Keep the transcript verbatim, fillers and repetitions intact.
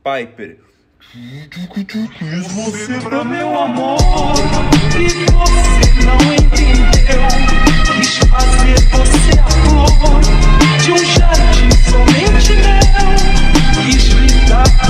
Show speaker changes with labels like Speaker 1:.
Speaker 1: Piper.
Speaker 2: Fiz você pra meu amor e você não entendeu. Quis fazer você a flor de um jardim somente meu. Quis lhe dar